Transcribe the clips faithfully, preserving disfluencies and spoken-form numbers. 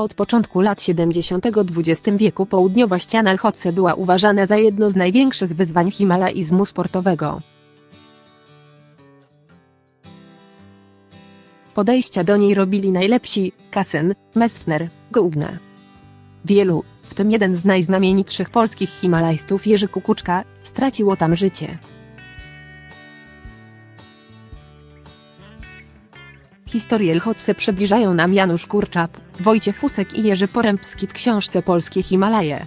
Od początku lat siedemdziesiątych w dwudziestym wieku południowa ściana Lhotse była uważana za jedno z największych wyzwań himalaizmu sportowego. Podejścia do niej robili najlepsi: Kasyn, Messner, Gougna. Wielu, w tym jeden z najznamienitszych polskich himalajstów Jerzy Kukuczka, straciło tam życie. Historię Lhotse przybliżają nam Janusz Kurczap, Wojciech Fusek i Jerzy Porębski w książce Polskie Himalaje.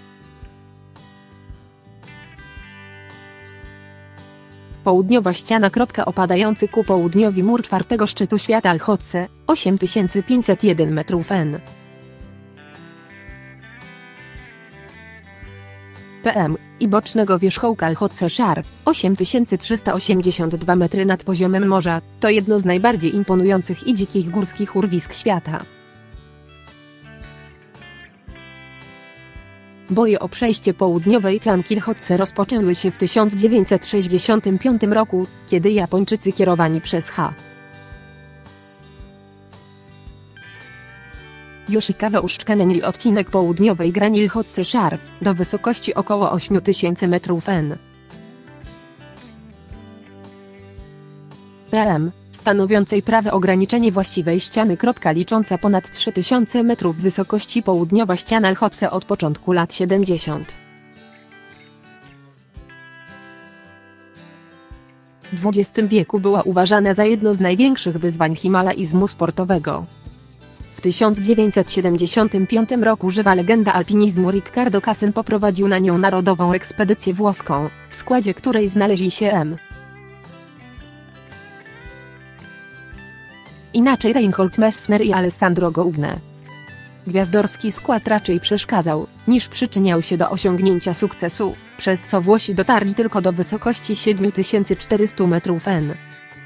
Południowa ściana. Opadający ku południowi mur czwartego szczytu świata Lhotse, osiem tysięcy pięćset jeden metrów N. P M i bocznego wierzchołka Lhotse Shar, osiem tysięcy trzysta osiemdziesiąt dwa metry nad poziomem morza, to jedno z najbardziej imponujących i dzikich górskich urwisk świata. Boje o przejście południowej flanki Lhotse rozpoczęły się w tysiąc dziewięćset sześćdziesiątym piątym roku, kiedy Japończycy kierowani przez H. Yoshikawa uszczknęli odcinek południowej grani Lhotse Shar, do wysokości około ośmiu tysięcy metrów N. P M, stanowiącej prawe ograniczenie właściwej ściany. Licząca ponad trzy tysiące metrów wysokości południowa ściana Lhotse od początku lat siedemdziesiątych. W dwudziestym wieku była uważana za jedno z największych wyzwań himalaizmu sportowego. W tysiąc dziewięćset siedemdziesiątym piątym roku żywa legenda alpinizmu Riccardo Kasyn poprowadził na nią narodową ekspedycję włoską, w składzie której znaleźli się M. Inaczej Reinhold Messner i Alessandro Gougna. Gwiazdorski skład raczej przeszkadzał, niż przyczyniał się do osiągnięcia sukcesu, przez co Włosi dotarli tylko do wysokości siedmiu tysięcy czterystu metrów N.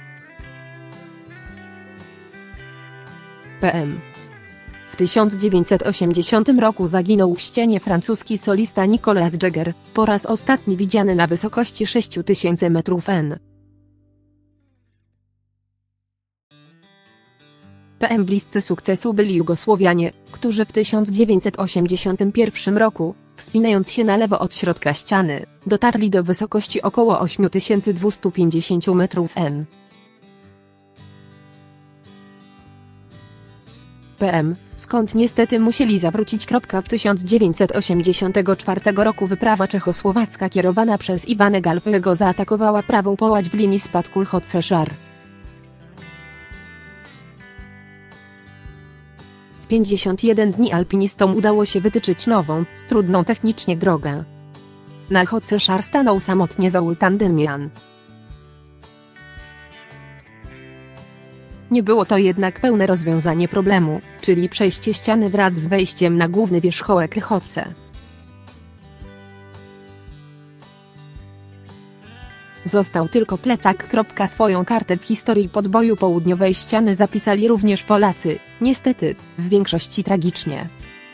P M. W tysiąc dziewięćset osiemdziesiątym roku zaginął w ścianie francuski solista Nicolas Jagger, po raz ostatni widziany na wysokości sześciu tysięcy metrów N. P M bliscy sukcesu byli Jugosłowianie, którzy w tysiąc dziewięćset osiemdziesiątym pierwszym roku, wspinając się na lewo od środka ściany, dotarli do wysokości około ośmiu tysięcy dwustu pięćdziesięciu metrów N. P M, skąd niestety musieli zawrócić. W tysiąc dziewięćset osiemdziesiątym czwartym roku wyprawa czechosłowacka kierowana przez Iwana Galfego zaatakowała prawą połać w linii spadku Lhotse Shar. W pięćdziesiąt jeden dni alpinistom udało się wytyczyć nową, trudną technicznie drogę. Na Lhotse Shar stanął samotnie Zoltan Demian. Nie było to jednak pełne rozwiązanie problemu, czyli przejście ściany wraz z wejściem na główny wierzchołek Lhotse. Został tylko plecak. Swoją kartę w historii podboju południowej ściany zapisali również Polacy, niestety, w większości tragicznie.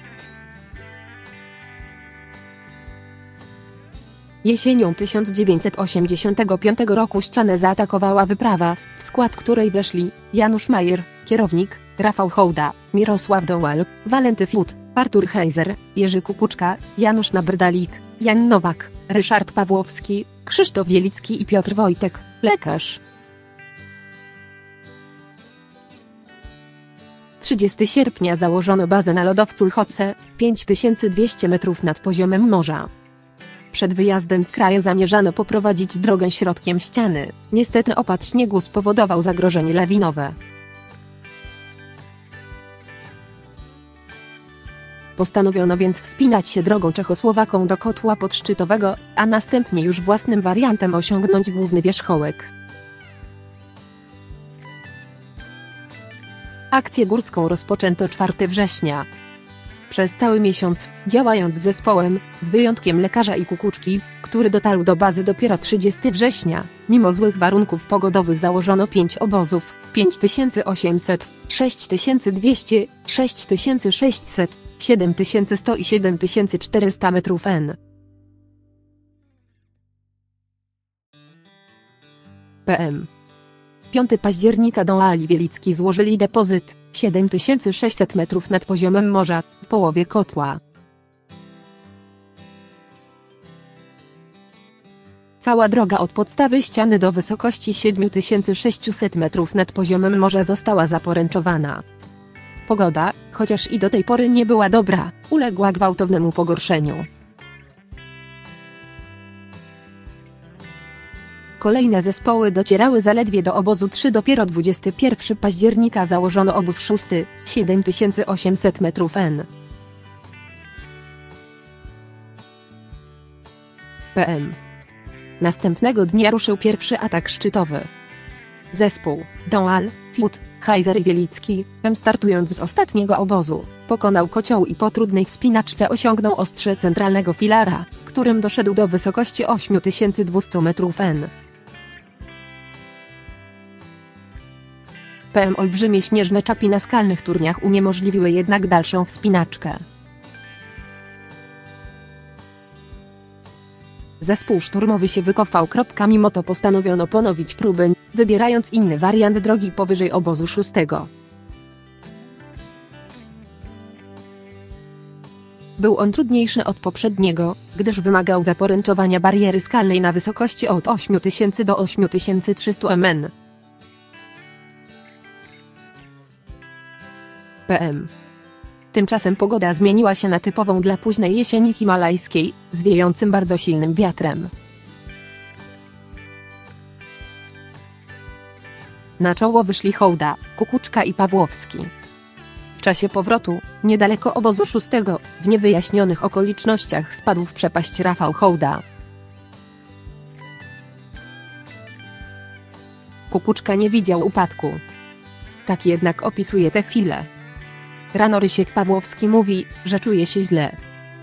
Jesienią tysiąc dziewięćset osiemdziesiątego piątego roku ścianę zaatakowała wyprawa, w skład której weszli Janusz Majer, kierownik, Rafał Hołda, Mirosław Dołal, Walenty Fut, Artur Heiser, Jerzy Kukuczka, Janusz Nabrdalik, Jan Nowak, Ryszard Pawłowski, Krzysztof Wielicki i Piotr Wojtek, lekarz. trzydziestego sierpnia założono bazę na lodowcu Lhotse, pięć tysięcy dwieście metrów nad poziomem morza. Przed wyjazdem z kraju zamierzano poprowadzić drogę środkiem ściany, niestety opad śniegu spowodował zagrożenie lawinowe. Postanowiono więc wspinać się drogą czechosłowaką do kotła podszczytowego, a następnie już własnym wariantem osiągnąć główny wierzchołek. Akcję górską rozpoczęto czwartego września. Przez cały miesiąc, działając z zespołem, z wyjątkiem lekarza i Kukuczki, który dotarł do bazy dopiero trzydziestego września, mimo złych warunków pogodowych założono pięć obozów, pięć tysięcy osiemset, sześć tysięcy dwieście, sześć tysięcy sześćset, siedem tysięcy sto i siedem tysięcy czterysta metrów N. P M. piątego października Donald i Wielicki złożyli depozyt siedem tysięcy sześćset metrów nad poziomem morza, w połowie kotła. Cała droga od podstawy ściany do wysokości siedem tysięcy sześćset metrów nad poziomem morza została zaporęczowana. Pogoda, chociaż i do tej pory nie była dobra, uległa gwałtownemu pogorszeniu. Kolejne zespoły docierały zaledwie do obozu trzy dopiero dwudziestego pierwszego października założono obóz szósty, siedem tysięcy osiemset metrów N. P M. Następnego dnia ruszył pierwszy atak szczytowy. Zespół Donald, Fiut, Heiser i Wielicki, startując z ostatniego obozu, pokonał kocioł i po trudnej wspinaczce osiągnął ostrze centralnego filara, którym doszedł do wysokości osiem tysięcy dwieście metrów N. P M olbrzymie śnieżne czapi na skalnych turniach uniemożliwiły jednak dalszą wspinaczkę. Zespół szturmowy się wykopał. Mimo to postanowiono ponowić próbę, wybierając inny wariant drogi powyżej obozu szóstego. Był on trudniejszy od poprzedniego, gdyż wymagał zaporęczowania bariery skalnej na wysokości od osiem tysięcy do osiem tysięcy trzystu metrów. P M. Tymczasem pogoda zmieniła się na typową dla późnej jesieni himalajskiej, z wiejącym bardzo silnym wiatrem. Na czoło wyszli Hołda, Kukuczka i Pawłowski. W czasie powrotu, niedaleko obozu szóstego, w niewyjaśnionych okolicznościach spadł w przepaść Rafał Hołda. Kukuczka nie widział upadku. Tak jednak opisuje tę chwilę. Rano Rysiek Pawłowski mówi, że czuje się źle.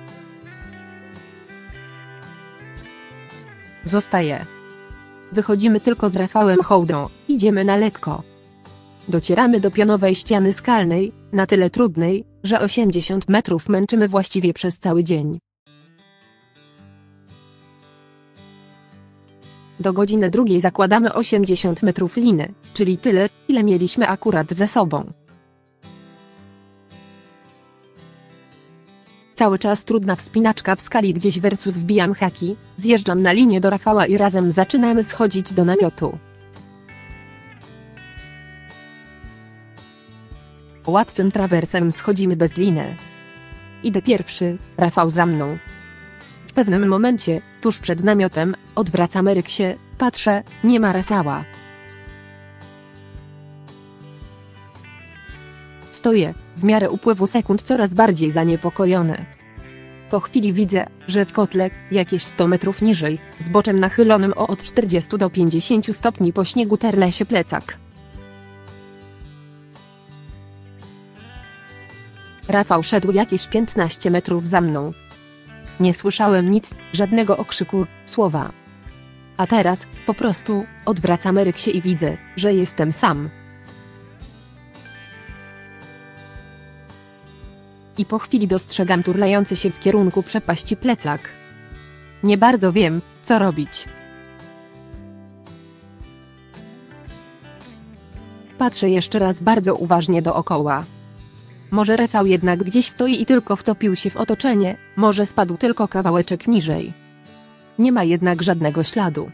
Zostaje. Wychodzimy tylko z Rafałem Hołdą, idziemy na lekko. Docieramy do pionowej ściany skalnej, na tyle trudnej, że osiemdziesiąt metrów męczymy właściwie przez cały dzień. Do godziny drugiej zakładamy osiemdziesiąt metrów liny, czyli tyle, ile mieliśmy akurat ze sobą. Cały czas trudna wspinaczka w skali gdzieś versus wbijam haki, zjeżdżam na linię do Rafała i razem zaczynamy schodzić do namiotu. Łatwym trawersem schodzimy bez liny. Idę pierwszy, Rafał za mną. W pewnym momencie, tuż przed namiotem, odwracam ryk się, patrzę, nie ma Rafała. Stoję, w miarę upływu sekund coraz bardziej zaniepokojony. Po chwili widzę, że w kotle, jakieś sto metrów niżej, z boczem nachylonym o od czterdziestu do pięćdziesięciu stopni po śniegu terle się plecak. Rafał szedł jakieś piętnaście metrów za mną. Nie słyszałem nic, żadnego okrzyku, słowa. A teraz, po prostu, odwracam ryk się i widzę, że jestem sam. I po chwili dostrzegam turlający się w kierunku przepaści plecak. Nie bardzo wiem, co robić. Patrzę jeszcze raz bardzo uważnie dookoła. Może Rafał jednak gdzieś stoi i tylko wtopił się w otoczenie, może spadł tylko kawałeczek niżej. Nie ma jednak żadnego śladu.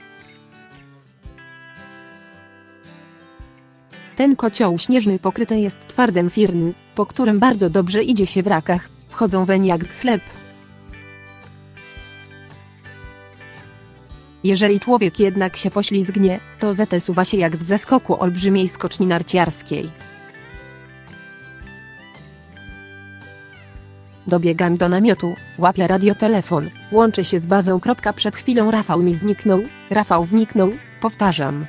Ten kocioł śnieżny pokryty jest twardym firn, po którym bardzo dobrze idzie się w rakach, wchodzą weń jak chleb. Jeżeli człowiek jednak się poślizgnie, to zetesuwa się jak z zeskoku olbrzymiej skoczni narciarskiej. Dobiegam do namiotu, łapię radiotelefon, łączę się z bazą. Przed chwilą Rafał mi zniknął, Rafał zniknął, powtarzam.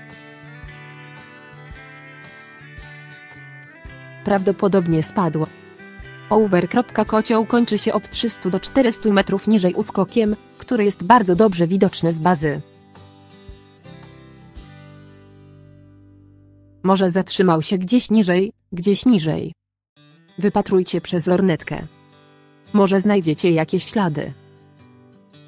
Prawdopodobnie spadł. Over. Kocioł kończy się od trzystu do czterystu metrów niżej uskokiem, który jest bardzo dobrze widoczny z bazy. Może zatrzymał się gdzieś niżej, gdzieś niżej. Wypatrujcie przez lornetkę. Może znajdziecie jakieś ślady.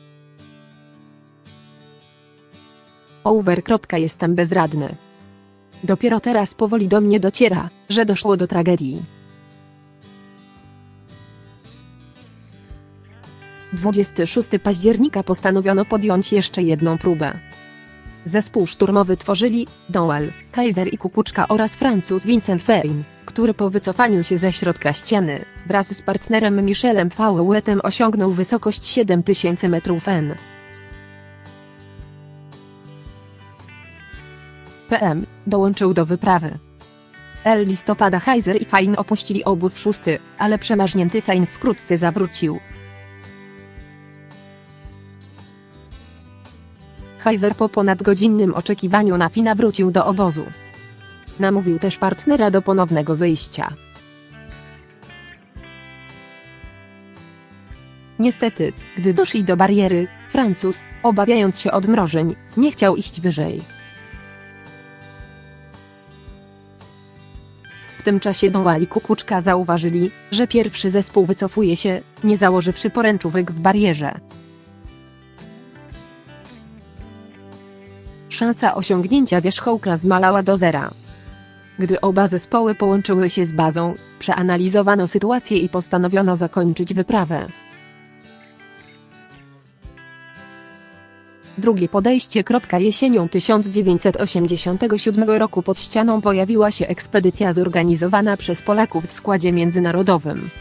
Over. Jestem bezradny. Dopiero teraz powoli do mnie dociera, że doszło do tragedii. dwudziestego szóstego października postanowiono podjąć jeszcze jedną próbę. Zespół szturmowy tworzyli Dowell, Kaiser i Kukuczka oraz Francuz Vincent Fein, który po wycofaniu się ze środka ściany, wraz z partnerem Michelem Fauetem osiągnął wysokość siedem tysięcy metrów N. P M dołączył do wyprawy. L listopada Kaiser i Fein opuścili obóz szósty, ale przemarznięty Fein wkrótce zawrócił. Kaiser po ponadgodzinnym oczekiwaniu na Fina wrócił do obozu. Namówił też partnera do ponownego wyjścia. Niestety, gdy doszli do bariery, Francuz, obawiając się odmrożeń, nie chciał iść wyżej. W tym czasie Dowell i Kukuczka zauważyli, że pierwszy zespół wycofuje się, nie założywszy poręczówek w barierze. Szansa osiągnięcia wierzchołka zmalała do zera. Gdy oba zespoły połączyły się z bazą, przeanalizowano sytuację i postanowiono zakończyć wyprawę. Drugie podejście. Jesienią tysiąc dziewięćset osiemdziesiątego siódmego roku pod ścianą pojawiła się ekspedycja zorganizowana przez Polaków w składzie międzynarodowym.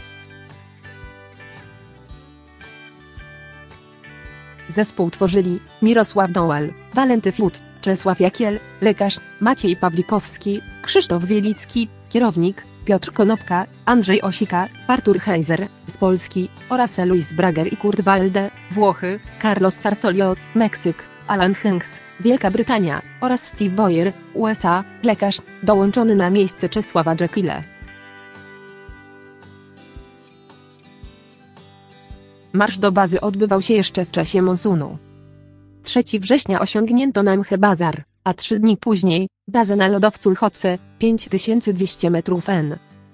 Zespół tworzyli Mirosław Dowell, Walenty Flut, Czesław Jakiel, lekarz, Maciej Pawlikowski, Krzysztof Wielicki, kierownik, Piotr Konopka, Andrzej Osika, Artur Heiser, z Polski, oraz Louis Brager i Kurt Walde, Włochy, Carlos Carsolio, Meksyk, Alan Hanks, Wielka Brytania, oraz Steve Boyer, U S A, lekarz, dołączony na miejsce Czesława Jackile. Marsz do bazy odbywał się jeszcze w czasie monsunu. trzeciego września osiągnięto Namche Bazar, a trzy dni później bazę na lodowcu Lhotse, pięć tysięcy dwieście metrów N.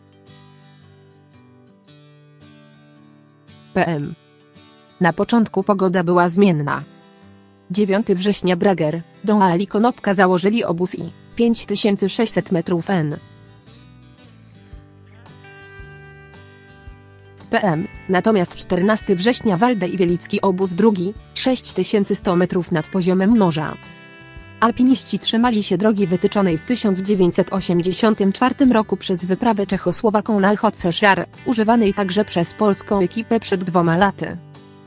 P M. Na początku pogoda była zmienna. dziewiątego września Brager, Dowell i Konopka założyli obóz i pięć tysięcy sześćset metrów N. P M, natomiast czternastego września Walde i Wielicki obóz drugi, sześć tysięcy sto metrów nad poziomem morza. Alpiniści trzymali się drogi wytyczonej w tysiąc dziewięćset osiemdziesiątym czwartym roku przez wyprawę czechosłowaką na Lhotse Shar, używanej także przez polską ekipę przed dwoma laty.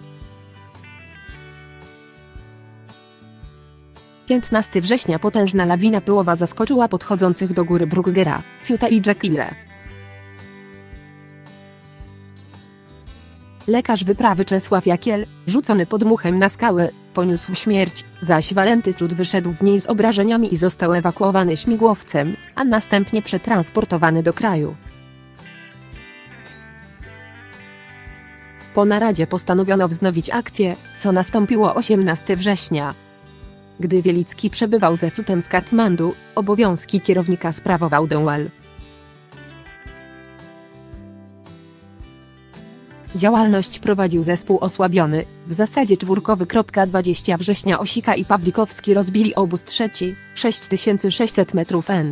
piętnastego września potężna lawina pyłowa zaskoczyła podchodzących do góry Bruggera, Fiuta i Jackile. Lekarz wyprawy Czesław Jakiel, rzucony podmuchem na skałę, poniósł śmierć, zaś Walenty Flut wyszedł z niej z obrażeniami i został ewakuowany śmigłowcem, a następnie przetransportowany do kraju. Po naradzie postanowiono wznowić akcję, co nastąpiło osiemnastego września. Gdy Wielicki przebywał ze Fiutem w Katmandu, obowiązki kierownika sprawował Dowell. Działalność prowadził zespół osłabiony, w zasadzie czwórkowy. dwudziestego września Osika i Pawlikowski rozbili obóz trzeci, sześć tysięcy sześćset metrów N.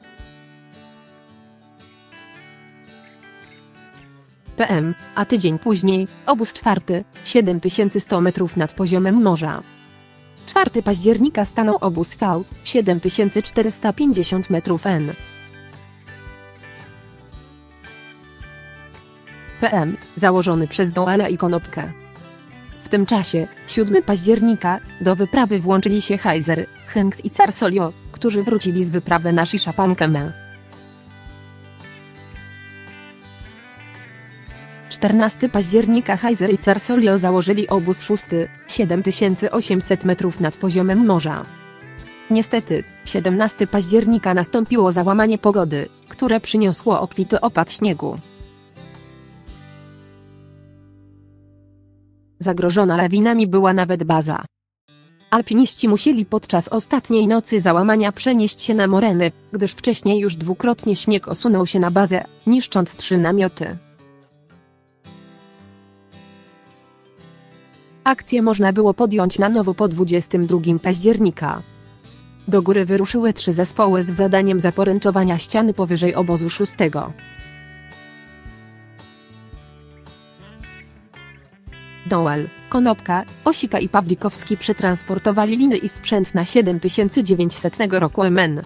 P M, a tydzień później, obóz czwarty, siedem tysięcy sto metrów nad poziomem morza. czwartego października stanął obóz V, siedem tysięcy czterysta pięćdziesiąt metrów N. P M, założony przez Dowella i Konopkę. W tym czasie, siódmego października, do wyprawy włączyli się Heiser, Hanks i Carsolio, którzy wrócili z wyprawy na Shishapankemę. czternastego października Heiser i Carsolio założyli obóz szósty, siedem tysięcy osiemset metrów nad poziomem morza. Niestety, siedemnastego października nastąpiło załamanie pogody, które przyniosło obfity opad śniegu. Zagrożona lawinami była nawet baza. Alpiniści musieli podczas ostatniej nocy załamania przenieść się na moreny, gdyż wcześniej już dwukrotnie śnieg osunął się na bazę, niszcząc trzy namioty. Akcję można było podjąć na nowo po dwudziestego drugiego października. Do góry wyruszyły trzy zespoły z zadaniem zaporęczowania ściany powyżej obozu szóstego. Dowell, Konopka, Osika i Pawlikowski przetransportowali liny i sprzęt na siedem tysięcy dziewięćset roku M N.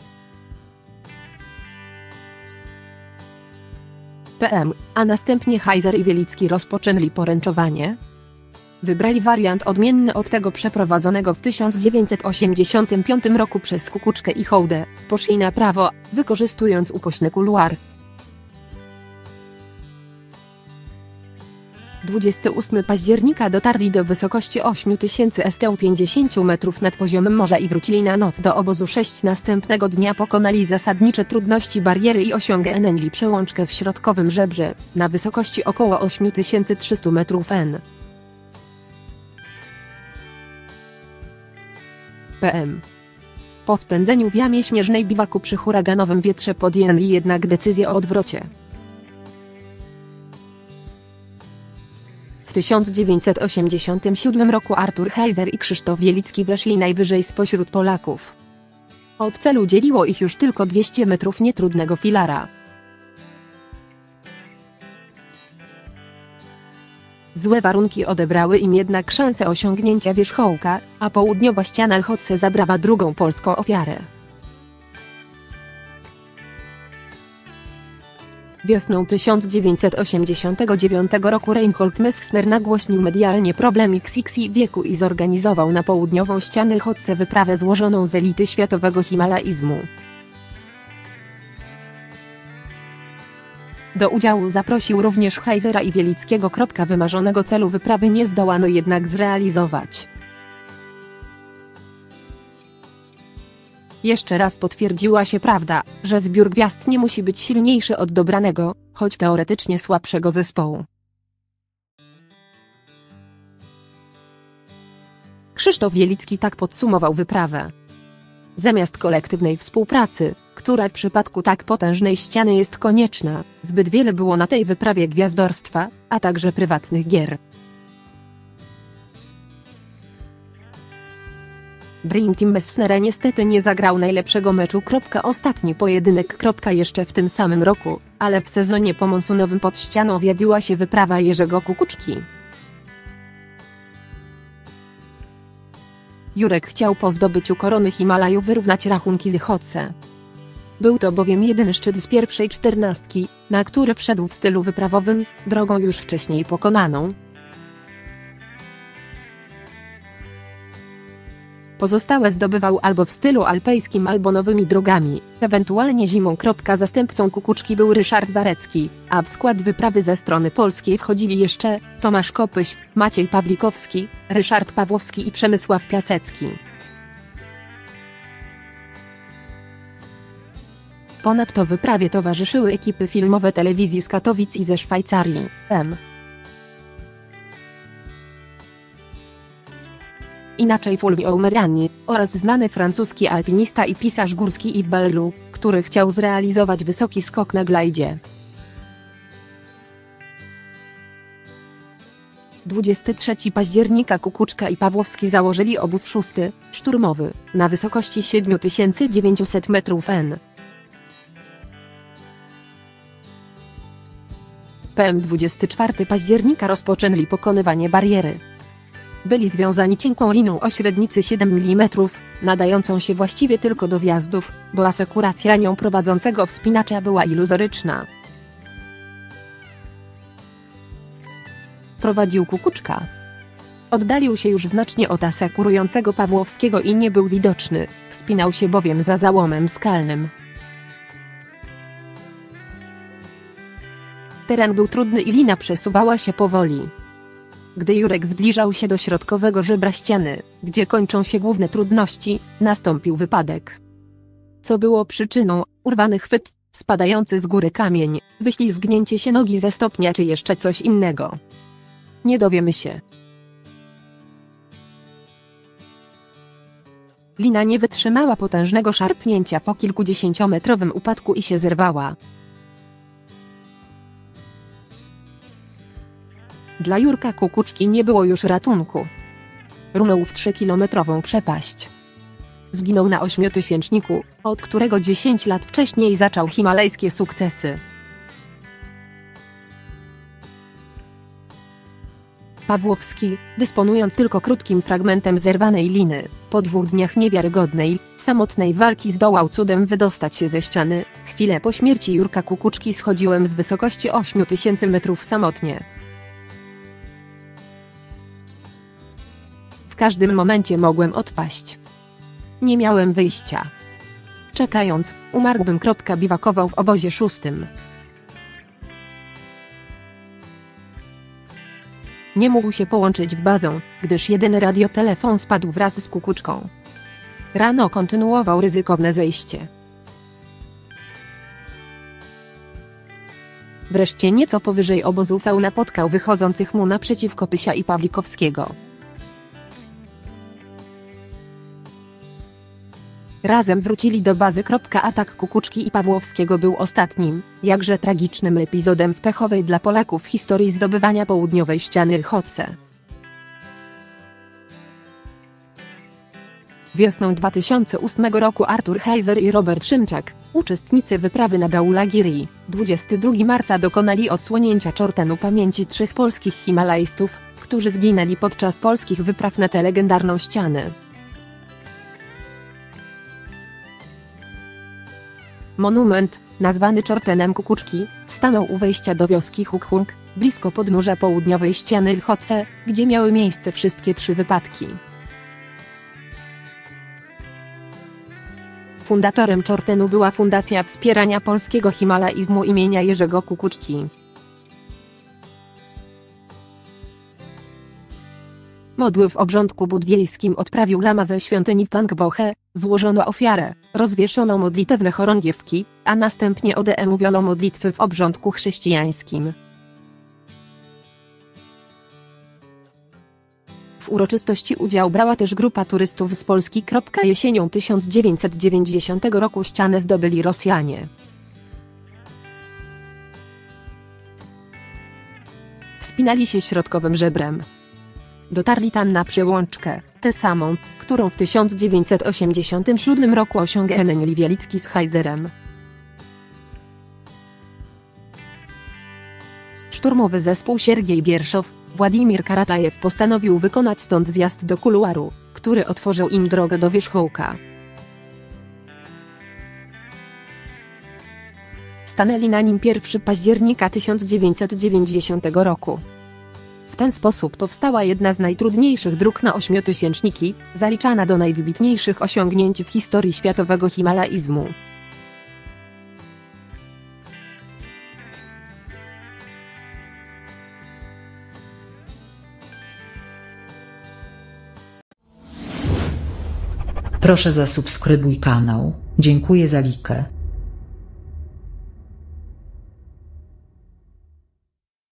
P M, a następnie Heiser i Wielicki rozpoczęli poręczowanie. Wybrali wariant odmienny od tego przeprowadzonego w tysiąc dziewięćset osiemdziesiątym piątym roku przez Kukuczkę i Hołdę, poszli na prawo, wykorzystując ukośny kuluar. dwudziestego ósmego października dotarli do wysokości osiem tysięcy sto pięćdziesiąt metrów nad poziomem morza i wrócili na noc do obozu sześć. Następnego dnia pokonali zasadnicze trudności bariery i osiągnęli przełączkę w środkowym żebrze, na wysokości około osiem tysięcy trzystu metrów N. P M. Po spędzeniu w jamie śnieżnej biwaku przy huraganowym wietrze podjęli jednak decyzję o odwrocie. W tysiąc dziewięćset osiemdziesiątym siódmym roku Artur Heiser i Krzysztof Wielicki weszli najwyżej spośród Polaków. Od celu dzieliło ich już tylko dwieście metrów nietrudnego filara. Złe warunki odebrały im jednak szansę osiągnięcia wierzchołka, a południowa ściana Lhotse zabrała drugą polską ofiarę. Wiosną tysiąc dziewięćset osiemdziesiątego dziewiątego roku Reinhold Messner nagłośnił medialnie problem X X wieku i zorganizował na południową ścianę Lhotse wyprawę złożoną z elity światowego himalaizmu. Do udziału zaprosił również Heisera i Wielickiego. Wymarzonego celu wyprawy nie zdołano jednak zrealizować. Jeszcze raz potwierdziła się prawda, że zbiór gwiazd nie musi być silniejszy od dobranego, choć teoretycznie słabszego zespołu. Krzysztof Wielicki tak podsumował wyprawę. Zamiast kolektywnej współpracy, która w przypadku tak potężnej ściany jest konieczna, zbyt wiele było na tej wyprawie gwiazdorstwa, a także prywatnych gier. Dream Team Messnera niestety nie zagrał najlepszego meczu. Ostatni pojedynek. Jeszcze w tym samym roku, ale w sezonie pomonsunowym pod ścianą zjawiła się wyprawa Jerzego Kukuczki. Jurek chciał po zdobyciu korony Himalaju wyrównać rachunki z Lhotse. Był to bowiem jedyny szczyt z pierwszej czternastki, na który wszedł w stylu wyprawowym, drogą już wcześniej pokonaną. Pozostałe zdobywał albo w stylu alpejskim, albo nowymi drogami, ewentualnie zimą. Zastępcą Kukuczki był Ryszard Warecki, a w skład wyprawy ze strony polskiej wchodzili jeszcze Tomasz Kopyś, Maciej Pawlikowski, Ryszard Pawłowski i Przemysław Piasecki. Ponadto wyprawie towarzyszyły ekipy filmowe telewizji z Katowic i ze Szwajcarii, M. Inaczej Fulvio Meriani, oraz znany francuski alpinista i pisarz górski Yves Balleru, który chciał zrealizować wysoki skok na glajdzie. dwudziestego trzeciego października Kukuczka i Pawłowski założyli obóz szósty, szturmowy, na wysokości siedem tysięcy dziewięćset metrów N. P M dwudziestego czwartego października rozpoczęli pokonywanie bariery. Byli związani cienką liną o średnicy siedem milimetrów, nadającą się właściwie tylko do zjazdów, bo asekuracja nią prowadzącego wspinacza była iluzoryczna. Prowadził Kukuczka. Oddalił się już znacznie od asekurującego Pawłowskiego i nie był widoczny, wspinał się bowiem za załomem skalnym. Teren był trudny i lina przesuwała się powoli. Gdy Jurek zbliżał się do środkowego żebra ściany, gdzie kończą się główne trudności, nastąpił wypadek. Co było przyczyną? Urwany chwyt, spadający z góry kamień, wyślizgnięcie się nogi ze stopnia czy jeszcze coś innego. Nie dowiemy się. Lina nie wytrzymała potężnego szarpnięcia po kilkudziesięciometrowym upadku i się zerwała. Dla Jurka Kukuczki nie było już ratunku. Runął w trzykilometrową przepaść. zginął na ośmiotysięczniku, od którego dziesięć lat wcześniej zaczął himalajskie sukcesy. Pawłowski, dysponując tylko krótkim fragmentem zerwanej liny, po dwóch dniach niewiarygodnej, samotnej walki zdołał cudem wydostać się ze ściany. Chwilę po śmierci Jurka Kukuczki schodziłem z wysokości ośmiu tysięcy metrów samotnie. W każdym momencie mogłem odpaść. Nie miałem wyjścia. Czekając, umarłbym. Biwakował w obozie szóstym. Nie mógł się połączyć z bazą, gdyż jedyny radiotelefon spadł wraz z Kukuczką. Rano kontynuował ryzykowne zejście. Wreszcie nieco powyżej obozu V napotkał wychodzących mu naprzeciwko Pysia i Pawlikowskiego. Razem wrócili do bazy. Atak Kukuczki i Pawłowskiego był ostatnim, jakże tragicznym epizodem w pechowej dla Polaków historii zdobywania południowej ściany Lhotse. Wiosną dwa tysiące ósmego roku Artur Heiser i Robert Szymczak, uczestnicy wyprawy na Dhaulagiri, dwudziestego drugiego marca dokonali odsłonięcia Chortenu pamięci trzech polskich himalajstów, którzy zginęli podczas polskich wypraw na tę legendarną ścianę. Monument, nazwany Chortenem Kukuczki, stanął u wejścia do wioski Hukhung, blisko podnóża południowej ściany Lhotse, gdzie miały miejsce wszystkie trzy wypadki. Fundatorem Chortenu była Fundacja Wspierania Polskiego Himalaizmu imienia Jerzego Kukuczki. Modły w obrządku buddyjskim odprawił lama ze świątyni Pangboche, złożono ofiarę, rozwieszono modlitewne chorągiewki, a następnie odemówiono modlitwy w obrządku chrześcijańskim. W uroczystości udział brała też grupa turystów z Polski. Jesienią tysiąc dziewięćset dziewięćdziesiątego roku ścianę zdobyli Rosjanie. Wspinali się środkowym żebrem. Dotarli tam na przełączkę, tę samą, którą w tysiąc dziewięćset osiemdziesiątym siódmym roku osiągnęli Wielicki z Heiserem. Szturmowy zespół Siergiej Bierszow, Władimir Karatajew postanowił wykonać stąd zjazd do kuluaru, który otworzył im drogę do wierzchołka. Stanęli na nim pierwszego października tysiąc dziewięćset dziewięćdziesiątego roku. W ten sposób powstała jedna z najtrudniejszych dróg na ośmiotysięczniki, zaliczana do najwybitniejszych osiągnięć w historii światowego himalaizmu. Proszę zasubskrybuj kanał, dziękuję za likę.